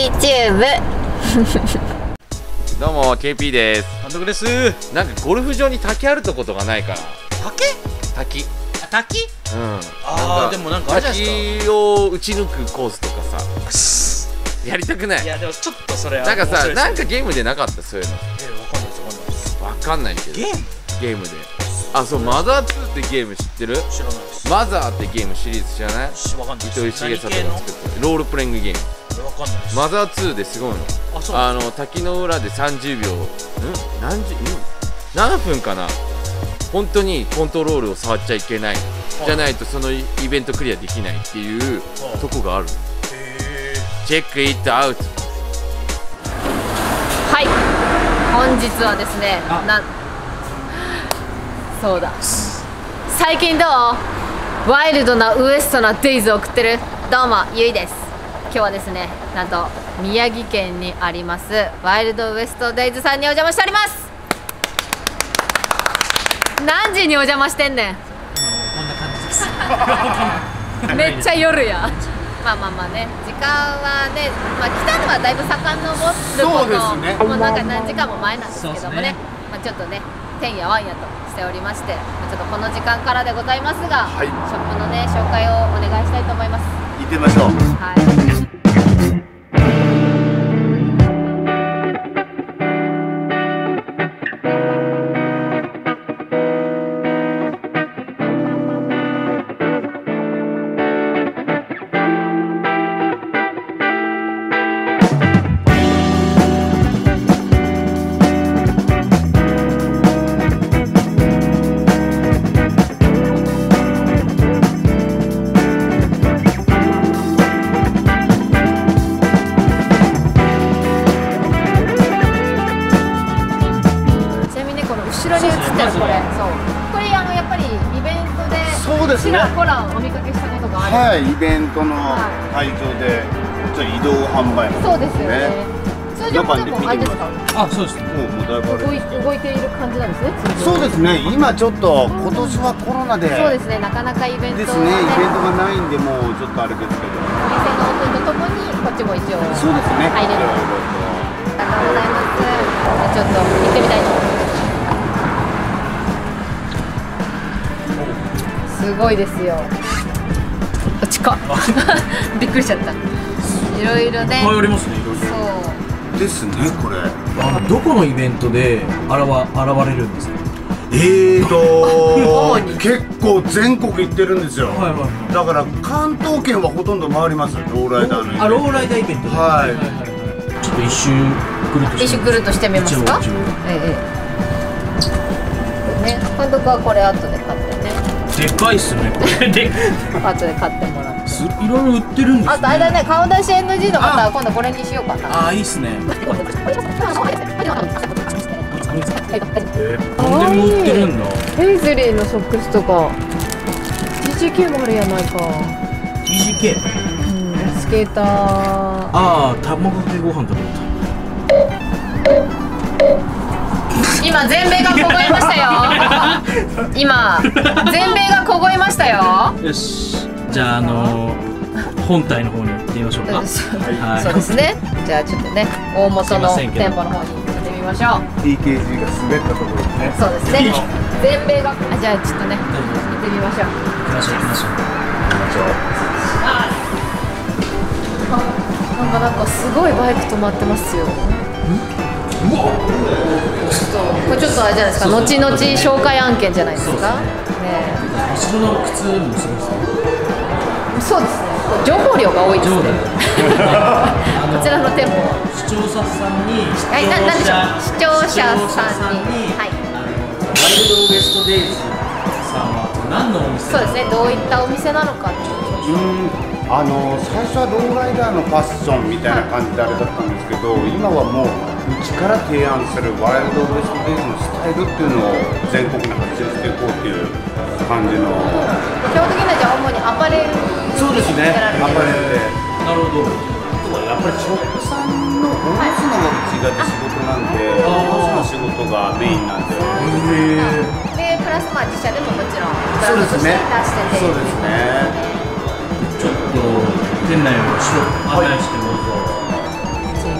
YouTube どうも KP です。 監督です。 なんかゴルフ場に滝あるとことがないから。滝あ、滝。 うん。 ああ、でもなんかあれじゃないですか。 滝を打ち抜くコースとかさやりたくない？ いやでもちょっとそれはなんかさ、なんかゲームでなかったそういうの。 わかんないです。 わかんないけど。 ゲームで。あ、そう、マザー2ってゲーム知ってる？ 知らないです。 マザーってゲームシリーズ知らない？ わかんないです。 糸井重里が作ってるロールプレイングゲーム。 わかんないです。 マザー2ですごいの。滝の裏で30秒何分かな、本当にコントロールを触っちゃいけない、じゃないとそのイベントクリアできないっていうとこがある。チェックイットアウト。 はい、本日はですね、そうだ、最近どう？ワイルドなウエストなデイズを送ってる？どうもゆいです。今日はですね、なんと宮城県にありますワイルドウエストデイズさんにお邪魔しております。何時にお邪魔してんねん。 こんな感じです。 めっちゃ夜や。まあね、時間はね、来たのはだいぶ遡ることもうなんか何時間も前なんですけどもね、ちょっとねてんやわんやとしておりまして、ちょっとこの時間からでございますが、ショップのね紹介をお願いしたいと思います。 行ってみましょう。 はい。後ろに映ってるこれ、これやっぱりイベントでちらほらお見かけしたことがある。 はい、イベントの会場でちょっと移動販売の。 そうですよね。通常もでもあれですか？ あ、そうです。 もうだいぶ動いている感じなんですね。 そうですね。今ちょっと今年はコロナで。 そうですね。なかなかイベントですね。イベントがないんでもうちょっとあれですけど。 お店のオープンとともにこっちも一応そうですね。 入れる。ありがとうございます。ちょっと行ってみたいと思います。すごいですよ。近っ。びっくりしちゃった。いろいろね。 変わりますね。 そう。 ですね、これ。 どこのイベントで現れるんですか？ 結構全国行ってるんですよ。だから関東圏はほとんど回ります。ローライダーの。 ローライダーイベント。はい。ちょっと一周ぐるっとしてみますか？ ね、監督はこれ後で買ってね。 でかいっすね。 後で買ってもらって。 いろいろ売ってるんですね。 あとあれだね、顔出し NG の方は今度これにしようかな。 あ、いいっすね。なんでも売ってるんだ。 ペイズリーのソックスとか TGK もあるやないか。 TGK？ スケーター。 ああ、卵かけご飯食べた。 今全米が凍えましたよ。今全米が凍えましたよ。 よし、じゃあ本体の方に行ってみましょうか。 そうですね。じゃあちょっとね、大元の店舗の方に行ってみましょう。 TKG が滑ったところですね。 そうですね。全米がじゃあちょっとね、行ってみましょう。 行きましょう。なんかすごいバイク止まってますよ。これちょっとあれじゃないですか、後々紹介案件じゃないですか。 後ろの靴もすごいですね。 そうですね。情報量が多いですね。こちらの店舗。 視聴者さんに。 なんでしょう。視聴者さんに。 ワイルドウエストデイズさんは何のお店？ そうですね。どういったお店なのかっていう。 最初はローライダーのファッションみたいな感じであれだったんですけど、今はもううちから提案するワイルドウエストデイズのスタイルっていうのを全国に発信していこうっていう感じの。 基本的にはじゃあ主にアパレル。 そうですね。アパレルで。 なるほど。 あとはやっぱりショップさんの卸すのがうちが仕事なんで、卸すの仕事がメインなんで。 でプラス自社でももちろんブランドとして出してて。 そうですね。 ちょっと店内を案内してもらうと。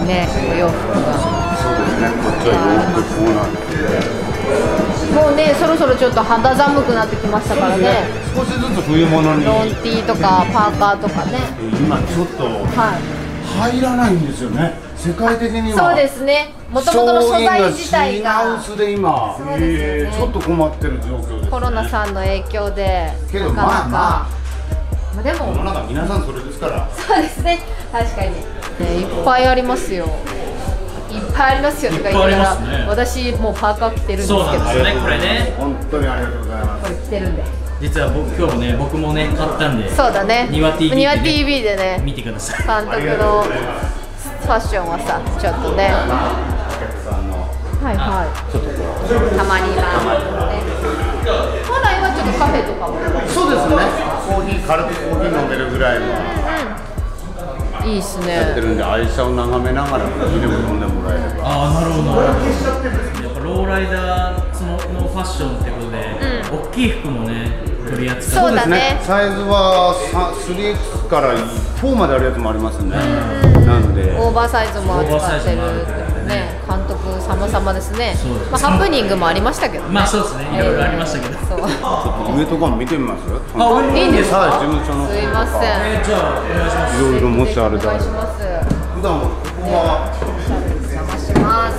ね、お洋服が。 そうですね、こっちは洋服コーナーですね。 もうね、そろそろちょっと肌寒くなってきましたからね。 少しずつ冬物に。 ロンティーとかパーカーとかね。 今ちょっと入らないんですよね。世界的には。 そうですね。もともとの素材自体が。 品薄で今、ちょっと困ってる状況ですね。 コロナさんの影響で。 けどまあでも。 世の中皆さんそれですから。 そうですね。確かに。いっぱいありますよ。いっぱいありますよとか言いながら、私もうパーカー着てるんですけど。 そうなんですよね、これね。 本当にありがとうございます。 これ着てるんで。 実は今日ね、僕もね、買ったんで。 そうだね。 庭 TV でね。 見てください。 監督のファッションはさ、ちょっとね。はいはい。ちょっとたまには。本来はちょっとカフェとかも。 そうですね。軽くコーヒー飲めるぐらいの。 いいっすね。 やってるんで、愛車を眺めながらコーヒーでも飲んでもらえれば。 ああ、なるほど。やっぱローライダーのファッションってことで、大きい服もね、取り扱って。 そうですね。 サイズは 3X から4まであるやつもありますね。なんで。 オーバーサイズも扱ってるね。監督様々ですね。まあハプニングもありましたけど。 まあそうですね。いろいろありましたけど。 上とかも見てみます？ あ、いいんですか？ 事務所の。 すいません。 じゃあお願いします。 いろいろもしあれだ。 お願いします。 普段ここはお邪魔します。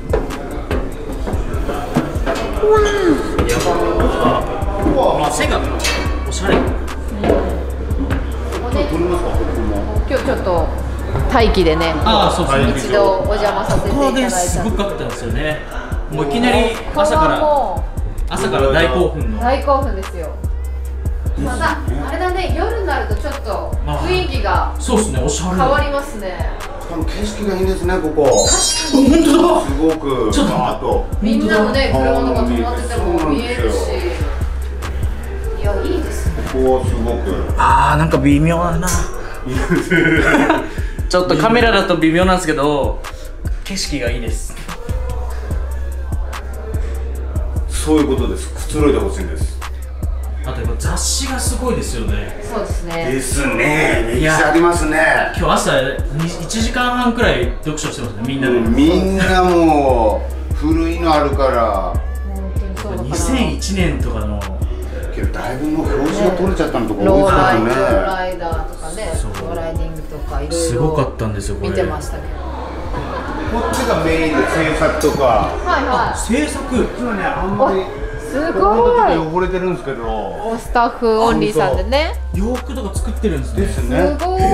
背がおしゃれ。 撮りますか？ 今日ちょっと待機でね。 ああ、そうですね。 一度お邪魔させていただいた。 ここですごかったんですよね。もういきなり朝から大興奮の。 大興奮ですよ。またあれだね、夜になるとちょっと雰囲気がそうですね、おしゃれ変わりますね。 しかも景色がいいですね、ここ。 確かに。 本当だ。 すごく。 ちょっとあとみんなのね、車とか止まってても見えるし。いや、いいですね。 ここすごく。 ああ、なんか微妙だな。ちょっとカメラだと微妙なんですけど、景色がいいです。 そういうことです。くつろいでほしいんです。 あとやっぱ雑誌がすごいですよね。 そうですね。 ですね。めっちゃありますね。 今日朝1時間半くらい読書してますね、みんなで。 みんなもう古いのあるから。 本当にそうだな。 2001年とかの。 けどだいぶもう表紙が取れちゃったのとか多いローですからね。 ライダーとかね、ローライディングとかいろいろすごかったんですよ、これ。 見てましたけど。 こっちがメインで制作とか。 はいはい。 制作。 今ね、あんまり。 すごい。 汚れてるんですけど。 スタッフオンリーさんでね。 洋服とか作ってるんですね。 ですね。 すごい。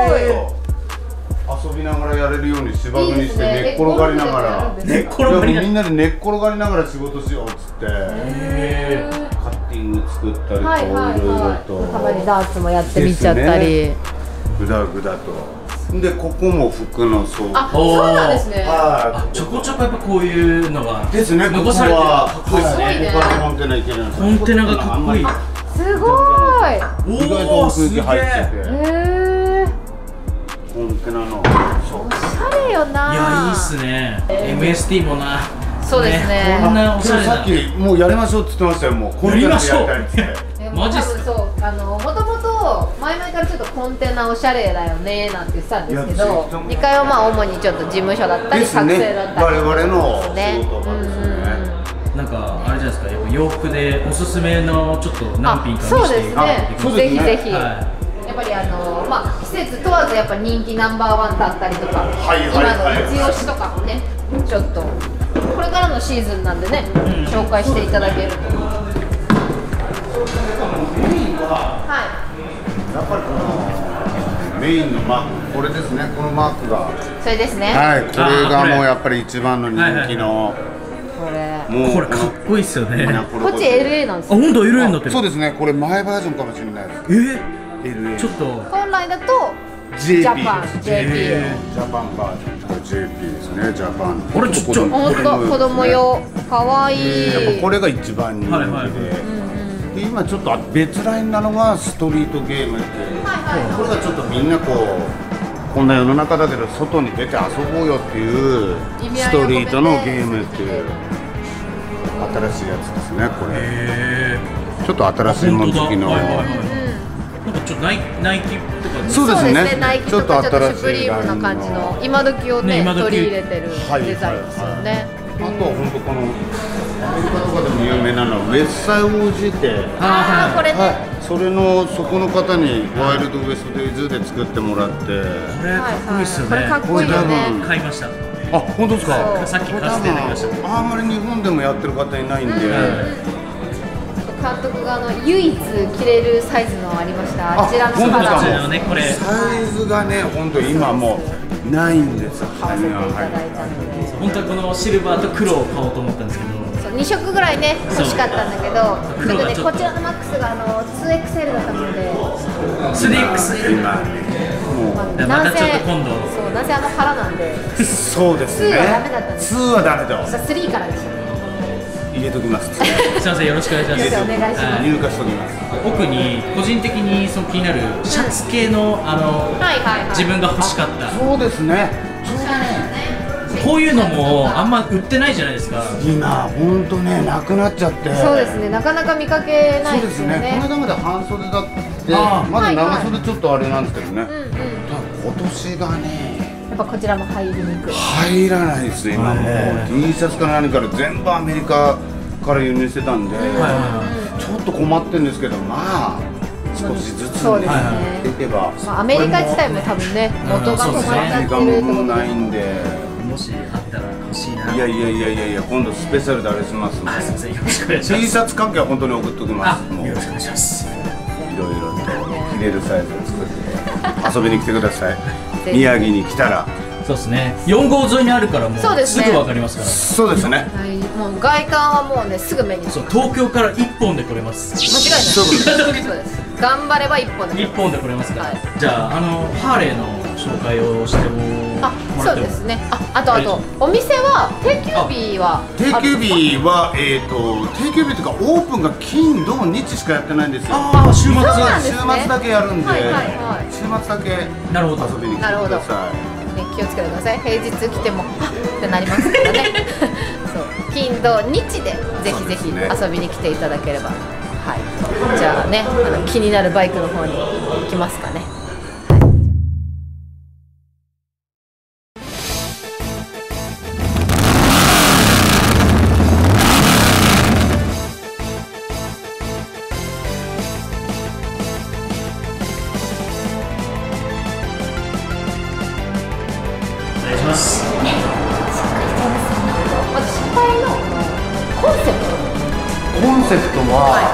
遊びながらやれるように芝生にして寝っ転がりながら。 寝っ転がりながら。 みんなで寝っ転がりながら仕事しようっつって。カッティング作ったりといろいろと。 たまにダーツもやってみちゃったり。 ぐだぐだと。でここも服の倉庫。 あ、そうなんですね。 あ、ちょこちょこやっぱこういうのがですね。 残されてる。かっこいいですね。 ここからコンテナ行けるんですよ。 コンテナがかっこいい。 すごい。 意外と空気入ってて。コンテナの。 おしゃれよな。 いや、いいっすね。MST もな。 そうですね。 こんなおしゃれな。 さっきもうやりましょうって言ってましたよ。もうコンテナでやりたいって。 マジっすか。 そう、もともと前々からちょっとコンテナおしゃれだよねなんて言ってたんですけど、2階はまあ主にちょっと事務所だったり作成だったり我々の仕事場ですね。 なんかあれじゃないですか、やっぱ洋服でおすすめのちょっと何品かそうで見せていただいて。 すね。ぜひぜひ。やっぱりまあ季節問わずやっぱ人気ナンバー1だったりとか、今の一押しとかもね、ちょっとこれからのシーズンなんでね、紹介していただけると。 やっぱりこのメインのマーク、これですね、このマークが。 それですね。 はい、これがもうやっぱり一番の人気の。 これ。 もうこれかっこいいっすよね。 こっち LA なんですよ。 あ、本当 LA になってる。 そうですね、これ前バージョンかもしれないです。LA。 ちょっと。 本来だと JP。 ジャパン。 ジャパンバージョン。これ JP ですね、ジャパン。 これちょっと。 本当子供用。可愛い。 やっぱこれが一番人気で。で今ちょっと別ラインなのがストリートゲームっていう、これがちょっとみんなこんな世の中だけど外に出て遊ぼうよっていうストリートのゲームっていう新しいやつですね。これちょっと新しいもの好きのなんかちょっとナイキとかそうですね。 ナイキとかちょっとシュプリームな感じの今時をね取り入れてるデザインですよね。 あとは本当このアメリカとかでも有名なのはウェッサイ OG って、 ああこれね、 それのそこの方にワイルドウエストデイズで作ってもらって、 これかっこいいっすよね。 これかっこいいよね。 買いました。 あ、本当ですか。 さっき買わせていただきました。 あんまり日本でもやってる方いないんで、 監督が唯一着れるサイズのありました。あちらのカラーね、これサイズがね、本当今もうないんです。 買わせていただいたので、 本当はこのシルバーと黒を買おうと思ったんですけど、 そう2色ぐらいね欲しかったんだけど、ちょっとねこちらのマックスが2XL だったので、 3X 今もまたちょっと今度そうなぜ腹なんでうそうですね。 2はダメだったんです。 2はダメだ。 3からでしたね。 入れときます。 すみません、よろしくお願いします。 お願いします。 入荷しときます。 奥に個人的にその気になるシャツ系の自分が欲しかった。 そうですね。 こういうのもあんま売ってないじゃないですか。 今本当ねなくなっちゃって。 そうですね、なかなか見かけないですよね。 この間まで半袖だってまだ長袖ちょっとあれなんですけどね。今年がねやっぱこちらも入りにくい。 入らないですね。今もう T シャツから何から全部アメリカから輸入してたんで、ちょっと困ってるんですけど、まあ少しずつね出てば、 アメリカ自体も多分ね元が止まっちゃってるってことで、 もないんで、 もしあったら欲しいな。 いや今度スペシャルであれしますんで。 すみません、よろしくお願いします。 T シャツ関係は本当に送っときます。もうよろしくお願いします。 いろいろと着れるサイズを作って遊びに来てください。宮城に来たら。 そうですね。4号沿いにあるからもうそうですねすぐわかりますから。 そうですね。 もう外観はもうねすぐ目に。 そう、東京から1本で来れます。 間違いない。そうです。頑張れば1本で。 1本で来れますから。じゃあハーレーの紹介をしてもらそうっても。 ですね。あとお店は定休日は定休日は定休日というかオープンが金土日しかやってないんですよ。 週末週末だけやるんで、週末だけなるほど遊びに来てください。 気をつけてください。平日来てもってなりますからね。そう金土日でぜひぜひ遊びに来ていただければ。はい。じゃあね気になるバイクの方に行きますかね。まず車体のコンセプトは